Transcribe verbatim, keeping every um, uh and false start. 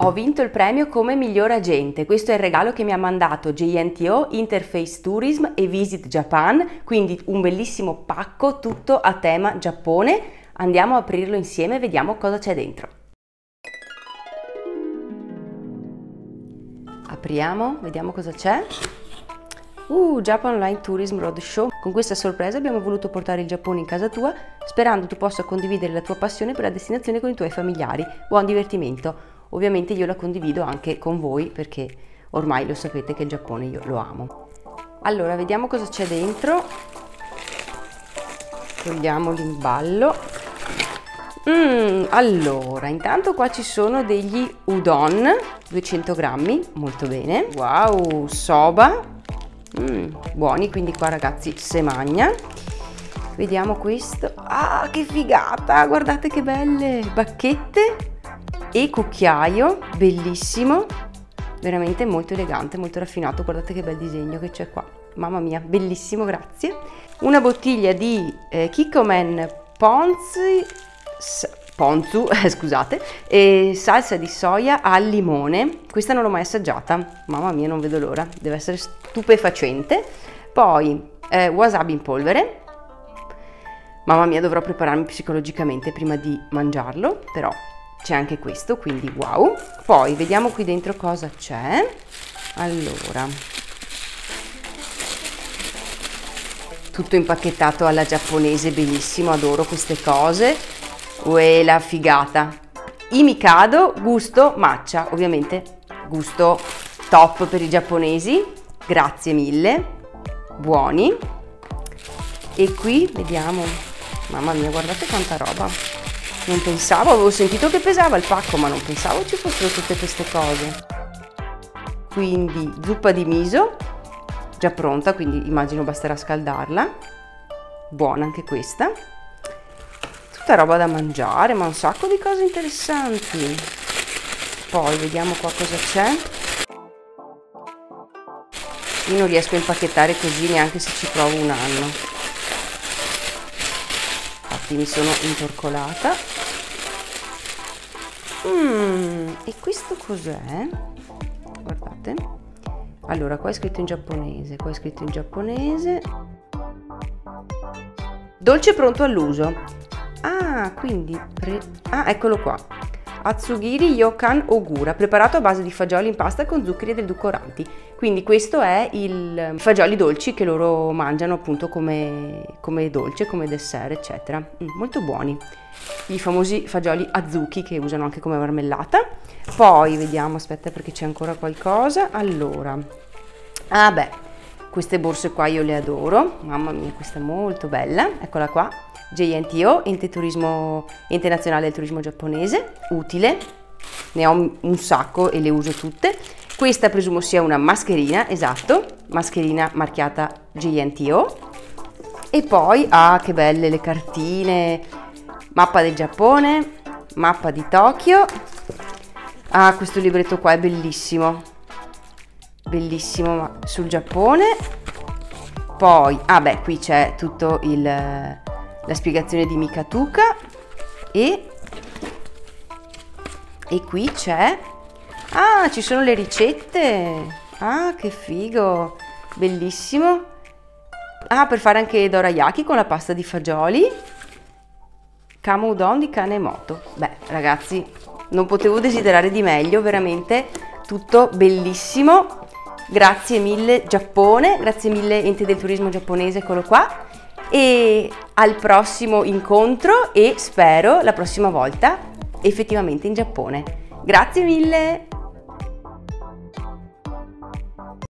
Ho vinto il premio come miglior agente, questo è il regalo che mi ha mandato J N T O, Interface Tourism e Visit Japan, quindi un bellissimo pacco tutto a tema Giappone. Andiamo a aprirlo insieme e vediamo cosa c'è dentro. Apriamo, vediamo cosa c'è. Uh, Japan Online Tourism Roadshow. Con questa sorpresa abbiamo voluto portare il Giappone in casa tua, sperando tu possa condividere la tua passione per la destinazione con i tuoi familiari. Buon divertimento! Ovviamente io la condivido anche con voi perché ormai lo sapete che il Giappone io lo amo. Allora, vediamo cosa c'è dentro. Togliamo l'imballo. Mm, allora, intanto qua ci sono degli udon, duecento grammi, molto bene. Wow, soba, mm, buoni, quindi qua ragazzi se magna. Vediamo questo. Ah, che figata, guardate che belle bacchette e cucchiaio, bellissimo, veramente molto elegante, molto raffinato. Guardate che bel disegno che c'è qua, mamma mia, bellissimo, grazie. Una bottiglia di eh, Kikkoman Ponzu, Ponzu eh, scusate, e salsa di soia al limone. Questa non l'ho mai assaggiata, mamma mia, non vedo l'ora, deve essere stupefacente. Poi eh, wasabi in polvere. Mamma mia, dovrò prepararmi psicologicamente prima di mangiarlo, però c'è anche questo, quindi wow. Poi vediamo qui dentro cosa c'è. Allora, tutto impacchettato alla giapponese, benissimo, adoro queste cose. Uè, la figata. I Mikado, gusto matcha, ovviamente gusto top per i giapponesi, grazie mille, buoni. E qui vediamo, mamma mia, guardate quanta roba. Non pensavo, avevo sentito che pesava il pacco, ma non pensavo ci fossero tutte queste cose. Quindi zuppa di miso, già pronta, quindi immagino basterà scaldarla. Buona anche questa. Tutta roba da mangiare, ma un sacco di cose interessanti. Poi vediamo qua cosa c'è. Io non riesco a impacchettare così neanche se ci provo un anno. Infatti mi sono intorcolata. Mm, e questo cos'è? Guardate. Allora, qua è scritto in giapponese, qua è scritto in giapponese. Dolce pronto all'uso. Ah, quindi... Pre... Ah, eccolo qua. Atsugiri Yokan Ogura, preparato a base di fagioli in pasta con zuccheri ed edulcoranti. Quindi questo è il fagioli dolci che loro mangiano appunto come, come dolce, come dessert, eccetera. Mm, molto buoni. I famosi fagioli azuki che usano anche come marmellata. Poi vediamo, aspetta perché c'è ancora qualcosa. Allora, ah beh, queste borse qua io le adoro. Mamma mia, questa è molto bella. Eccola qua. J N T O, Ente, Turismo, Ente Nazionale del Turismo Giapponese, utile, ne ho un sacco e le uso tutte. Questa presumo sia una mascherina, esatto, mascherina marchiata J N T O. E poi, ah che belle le cartine, mappa del Giappone, mappa di Tokyo. Ah, questo libretto qua è bellissimo, bellissimo, ma sul Giappone. Poi, ah beh, qui c'è tutto il... la spiegazione di Mikatuka e, e qui c'è, ah ci sono le ricette, ah che figo, bellissimo, ah per fare anche dorayaki con la pasta di fagioli, kama udon di Kanemoto. Beh ragazzi, non potevo desiderare di meglio, veramente tutto bellissimo, grazie mille Giappone, grazie mille Ente del Turismo Giapponese, eccolo qua. E al prossimo incontro e spero la prossima volta effettivamente in Giappone. Grazie mille!